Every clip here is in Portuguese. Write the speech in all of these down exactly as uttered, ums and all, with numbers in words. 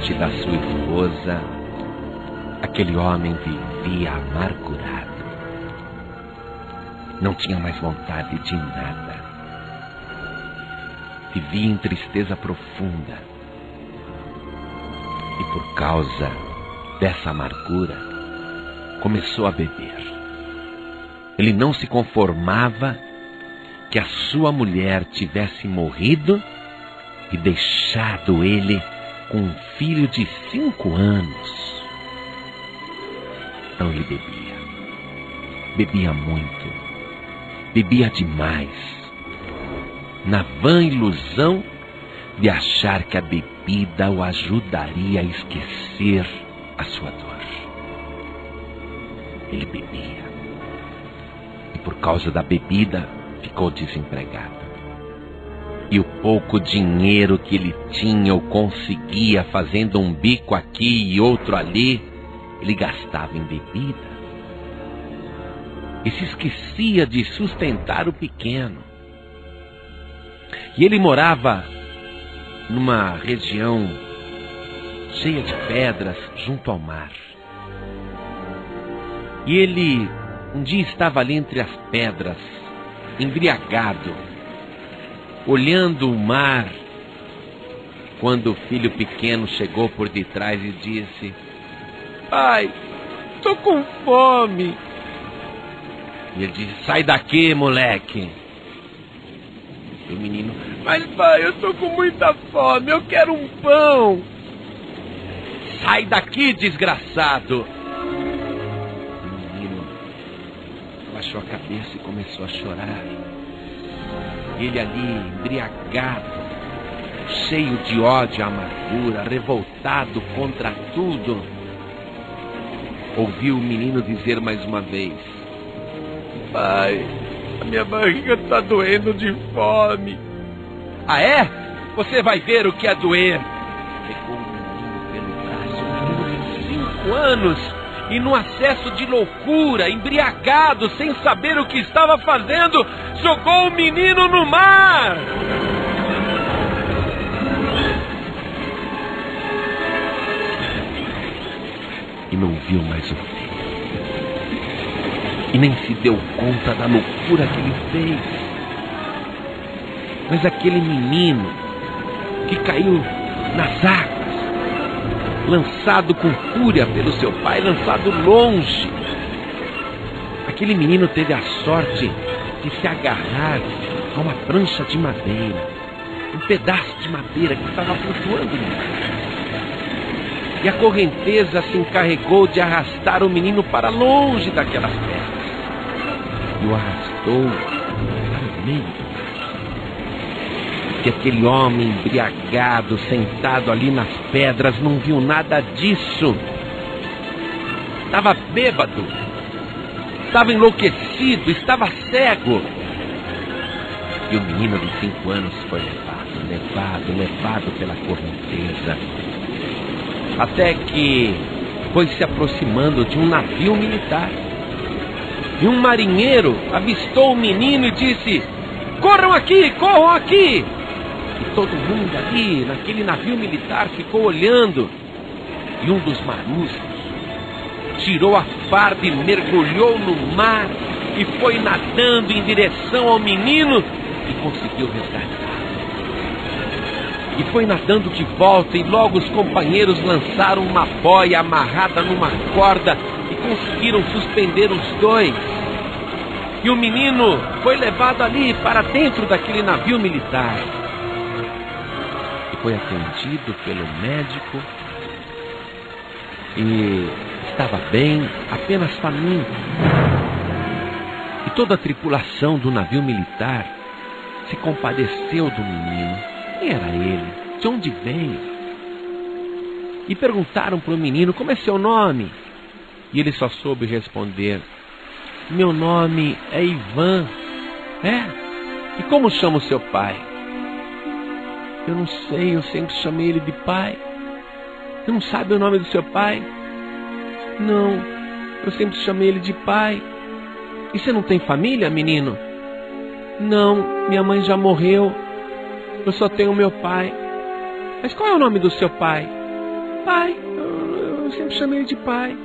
morte da sua esposa, aquele homem vivia amargurado. Não tinha mais vontade de nada. Vivia em tristeza profunda. E por causa dessa amargura, começou a beber. Ele não se conformava que a sua mulher tivesse morrido e deixado ele com um filho de cinco anos. Então ele bebia. Bebia muito. Bebia demais. Na vã ilusão de achar que a bebida o ajudaria a esquecer a sua dor. Ele bebia. E por causa da bebida, ficou desempregado. E o pouco dinheiro que ele tinha ou conseguia fazendo um bico aqui e outro ali, ele gastava em bebida. E se esquecia de sustentar o pequeno. E ele morava numa região cheia de pedras junto ao mar. E ele um dia estava ali entre as pedras, embriagado, olhando o mar, quando o filho pequeno chegou por detrás e disse: pai, tô com fome. E ele disse: sai daqui, moleque. E o menino: mas pai, eu tô com muita fome, eu quero um pão. Sai daqui, desgraçado. O menino baixou a cabeça e começou a chorar. Ele ali, embriagado, cheio de ódio e amargura, revoltado contra tudo, ouviu o menino dizer mais uma vez: pai, a minha barriga está doendo de fome. Ah, é? Você vai ver o que é doer. Pegou o menino pelo braço, um menino de cinco anos, e num acesso de loucura, embriagado, sem saber o que estava fazendo, jogou o menino no mar. E não viu mais o filho. E nem se deu conta da loucura que ele fez. Mas aquele menino que caiu nas águas, lançado com fúria pelo seu pai, lançado longe, aquele menino teve a sorte de se agarrar a uma prancha de madeira, um pedaço de madeira que estava flutuando no mar. E a correnteza se encarregou de arrastar o menino para longe daquelas pedras. E o arrastou para o meio do mar. E aquele homem embriagado, sentado ali nas pedras, não viu nada disso. Estava bêbado, estava enlouquecido, estava cego. E o menino de cinco anos foi levado, levado, levado pela correnteza, até que foi se aproximando de um navio militar. E um marinheiro avistou o menino e disse: corram aqui, corram aqui! E todo mundo ali, naquele navio militar, ficou olhando. E um dos marujos tirou a farda e mergulhou no mar e foi nadando em direção ao menino e conseguiu resgatá-lo. E foi nadando de volta, e logo os companheiros lançaram uma boia amarrada numa corda e conseguiram suspender os dois. E o menino foi levado ali para dentro daquele navio militar. E foi atendido pelo médico e estava bem, apenas faminto. E toda a tripulação do navio militar se compadeceu do menino. Quem era ele? De onde veio? E perguntaram para o menino: como é seu nome? E ele só soube responder: meu nome é Ivan. É? E como chama o seu pai? Eu não sei, eu sempre chamei ele de pai. Você não sabe o nome do seu pai? Não, eu sempre chamei ele de pai. E você não tem família, menino? Não, minha mãe já morreu. Eu só tenho meu pai. Mas qual é o nome do seu pai? Pai, eu, eu sempre chamei de pai.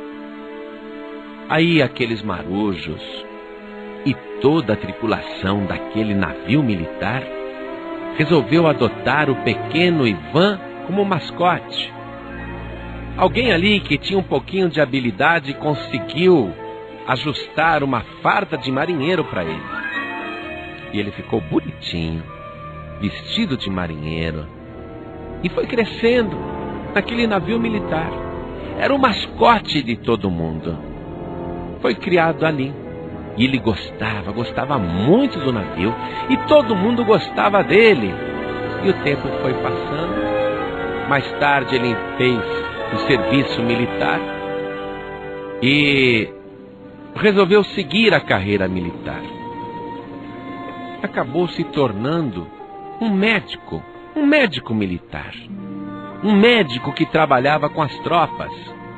Aí aqueles marujos e toda a tripulação daquele navio militar resolveu adotar o pequeno Ivan como mascote. Alguém ali que tinha um pouquinho de habilidade conseguiu ajustar uma farda de marinheiro para ele. E ele ficou bonitinho, vestido de marinheiro, e foi crescendo naquele navio militar. Era o mascote de todo mundo. Foi criado ali. E ele gostava, gostava muito do navio, e todo mundo gostava dele. E o tempo foi passando. Mais tarde ele fez o serviço militar e resolveu seguir a carreira militar. Acabou se tornando um médico, um médico militar. Um médico que trabalhava com as tropas.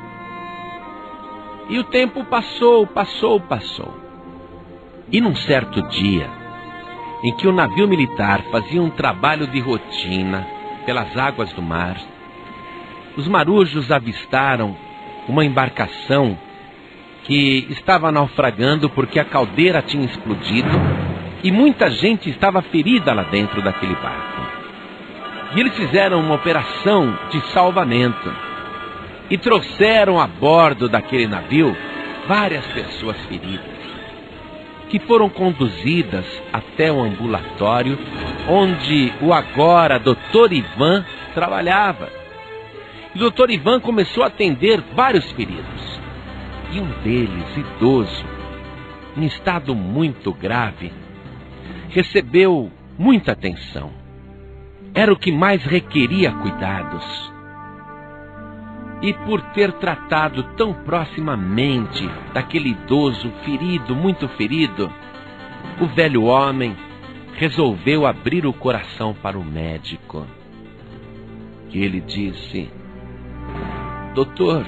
E o tempo passou, passou, passou. E num certo dia, em que o navio militar fazia um trabalho de rotina pelas águas do mar, os marujos avistaram uma embarcação que estava naufragando porque a caldeira tinha explodido e muita gente estava ferida lá dentro daquele barco. E eles fizeram uma operação de salvamento e trouxeram a bordo daquele navio várias pessoas feridas, que foram conduzidas até o ambulatório onde o agora doutor Ivan trabalhava. E o doutor Ivan começou a atender vários feridos. E um deles, idoso, em estado muito grave, recebeu muita atenção. Era o que mais requeria cuidados. E por ter tratado tão proximamente daquele idoso ferido, muito ferido, o velho homem resolveu abrir o coração para o médico. E ele disse: doutor,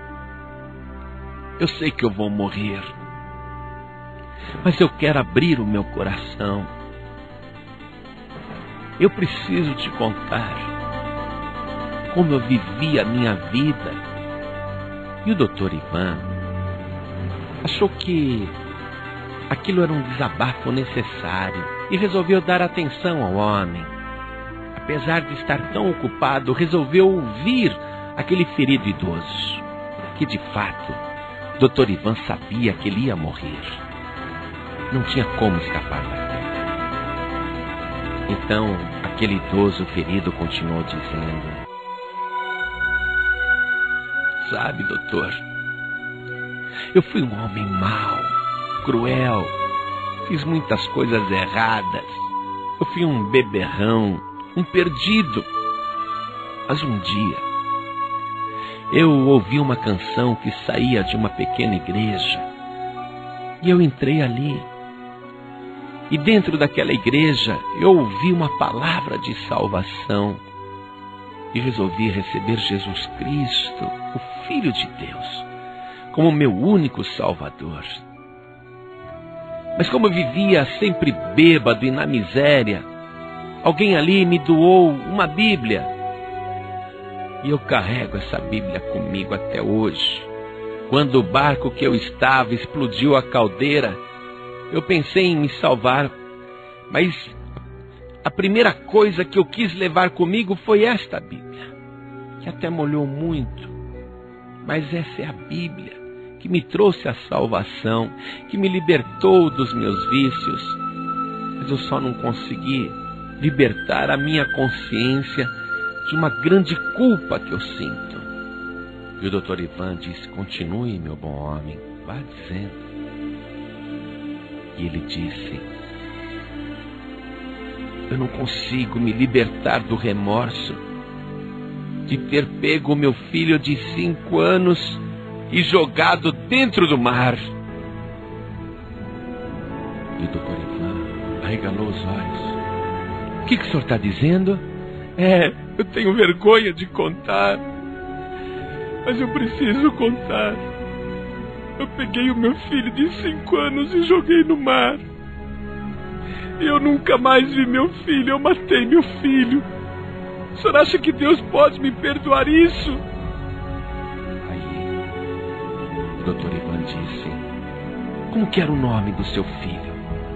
eu sei que eu vou morrer, mas eu quero abrir o meu coração. Eu preciso te contar como eu vivi a minha vida. E o doutor Ivan achou que aquilo era um desabafo necessário e resolveu dar atenção ao homem. Apesar de estar tão ocupado, resolveu ouvir aquele ferido idoso, que de fato, o doutor Ivan sabia que ele ia morrer. Não tinha como escapar daquilo. Então, aquele idoso ferido continuou dizendo: sabe, doutor, eu fui um homem mau, cruel, fiz muitas coisas erradas. Eu fui um beberrão, um perdido. Mas um dia, eu ouvi uma canção que saía de uma pequena igreja. E eu entrei ali. E dentro daquela igreja, eu ouvi uma palavra de salvação. E resolvi receber Jesus Cristo, o Filho de Deus, como meu único Salvador. Mas como eu vivia sempre bêbado e na miséria, alguém ali me doou uma Bíblia. E eu carrego essa Bíblia comigo até hoje. Quando o barco que eu estava explodiu a caldeira, eu pensei em me salvar, mas a primeira coisa que eu quis levar comigo foi esta Bíblia, que até molhou muito. Mas essa é a Bíblia que me trouxe a salvação, que me libertou dos meus vícios. Mas eu só não consegui libertar a minha consciência de uma grande culpa que eu sinto. E o doutor Ivan disse: continue, meu bom homem, vá dizendo. E ele disse: eu não consigo me libertar do remorso de ter pego o meu filho de cinco anos e jogado dentro do mar. E o doutor Ivan arregalou os olhos. O que, que o senhor está dizendo? É, eu tenho vergonha de contar, mas eu preciso contar. Eu peguei o meu filho de cinco anos e joguei no mar. E eu nunca mais vi meu filho, eu matei meu filho. O senhor acha que Deus pode me perdoar isso? Aí, o doutor Ivan disse: como que era o nome do seu filho?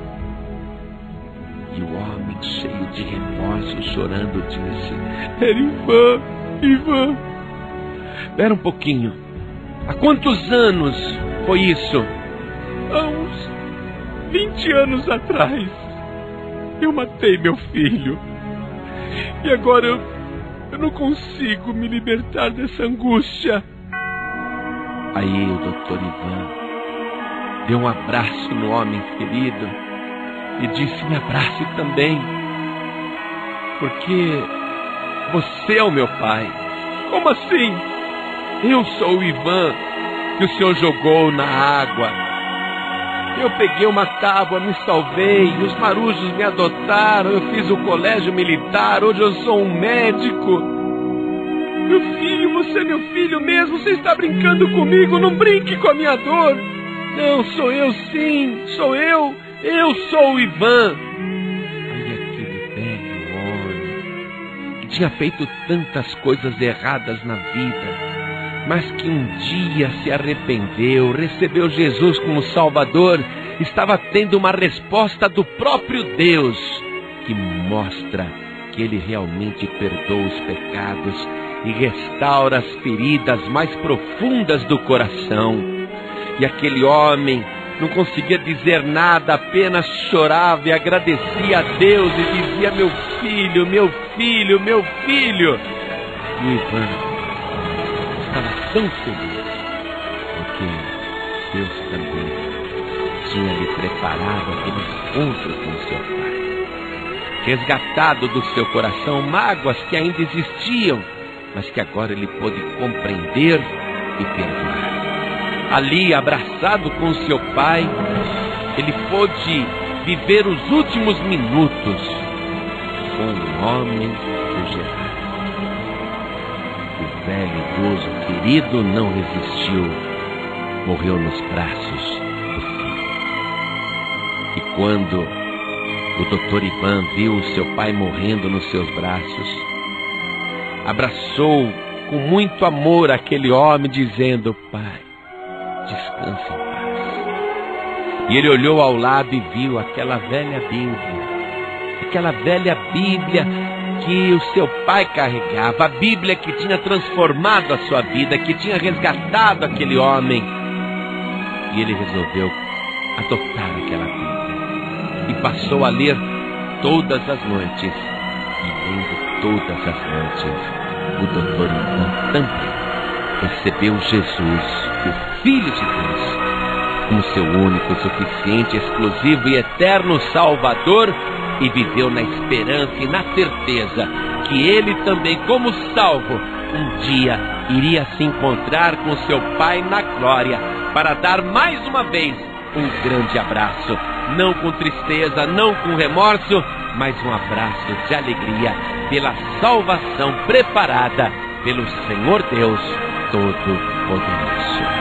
E o homem, cheio de remorso, chorando, disse: era Ivan, Ivan. Espera um pouquinho. Há quantos anos foi isso? Há uns vinte anos atrás, eu matei meu filho. E agora eu, eu não consigo me libertar dessa angústia. Aí o doutor Ivan deu um abraço no homem ferido e disse: me abrace também, porque você é o meu pai. Como assim? Eu sou o Ivan que o senhor jogou na água. Eu peguei uma tábua, me salvei, os marujos me adotaram, eu fiz o colégio militar, hoje eu sou um médico. Meu filho, você é meu filho mesmo, você está brincando comigo, não brinque com a minha dor. Não, sou eu sim, sou eu, eu sou o Ivan. Aí aquele velho homem, que tinha feito tantas coisas erradas na vida, mas que um dia se arrependeu, recebeu Jesus como Salvador, estava tendo uma resposta do próprio Deus, que mostra que Ele realmente perdoa os pecados e restaura as feridas mais profundas do coração. E aquele homem não conseguia dizer nada, apenas chorava e agradecia a Deus e dizia: meu filho, meu filho, meu filho. E o Ivan estava tão feliz, porque Deus também tinha lhe preparado aquele encontro com seu pai, resgatado do seu coração mágoas que ainda existiam, mas que agora ele pôde compreender e perdoar. Ali, abraçado com seu pai, ele pôde viver os últimos minutos com o homem do Gerardo. O velho idoso querido não resistiu, morreu nos braços do filho. E quando o doutor Ivan viu o seu pai morrendo nos seus braços, abraçou com muito amor aquele homem, dizendo: pai, descanse em paz. E ele olhou ao lado e viu aquela velha Bíblia, aquela velha Bíblia que o seu pai carregava, a Bíblia que tinha transformado a sua vida, que tinha resgatado aquele homem. E ele resolveu adotar aquela Bíblia e passou a ler todas as noites. E lendo todas as noites, o doutor Ivan também recebeu Jesus, o Filho de Deus, como seu único, suficiente, exclusivo e eterno Salvador, e viveu na esperança e na certeza que ele também, como salvo, um dia iria se encontrar com seu Pai na glória, para dar mais uma vez um grande abraço, não com tristeza, não com remorso, mas um abraço de alegria pela salvação preparada pelo Senhor Deus Todo-Poderoso.